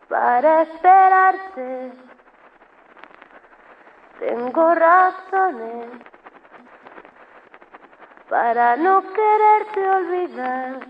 para esperarte. Tengo razones para no quererte olvidar.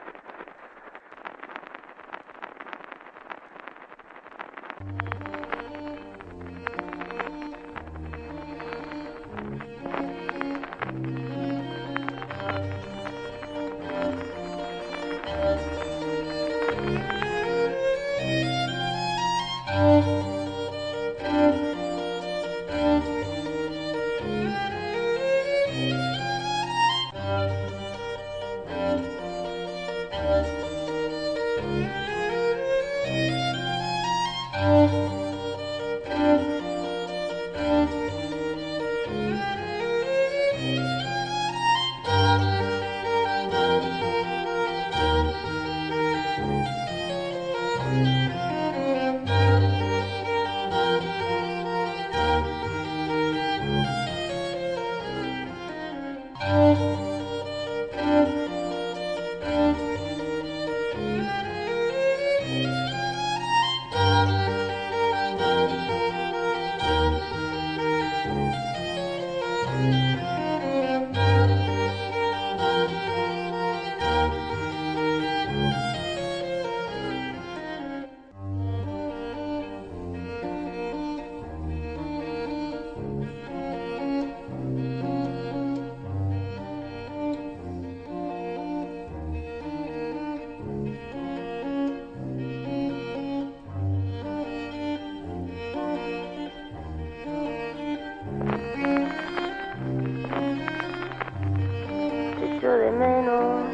Te echo de menos,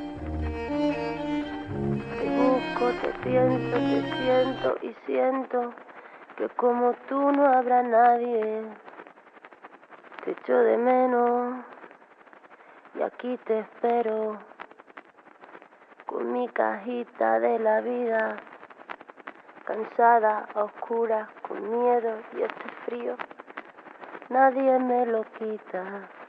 te busco, te pienso, te siento y siento que como tú no habrá nadie. Te echo de menos y aquí te espero con mi cajita de la vida, cansada, a oscuras, con miedo y este frío nadie me lo quita.